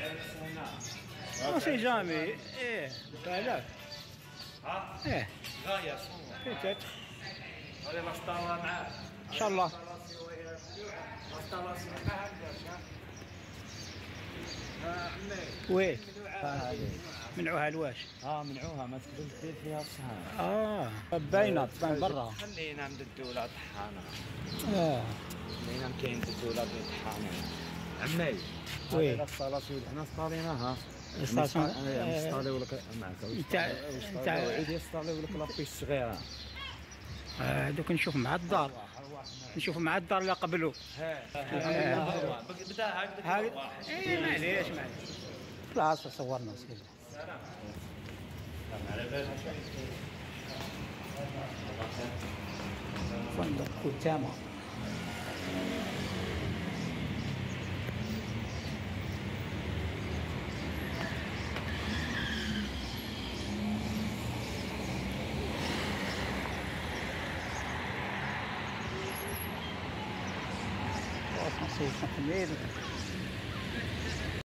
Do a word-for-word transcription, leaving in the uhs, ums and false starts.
سي جامي ايه بالك ها ايه غاية بيتيت هذه مسطرة معاه ان شاء الله مسطرة معاه وي منعوها الواش اه منعوها ما تقدرش دير فيها الصحان. اه باينه تبان برا خلينا نددو لها طحانه. اه خلينا كاين نددو لها طحانه عمي. وي هذه الصالاسيون حنا سطاليناها الصالاسيون نسطاليو لك معك تاع تاع عيد يسطاليو لك لابيس صغيره. هذوك نشوف مع الدار نشوف مع الدار اللي قبلوا بدا هكذا هذه اي معليش معليش خلاص صورنا سيدي فندق كتامة خلاص نصير نكمل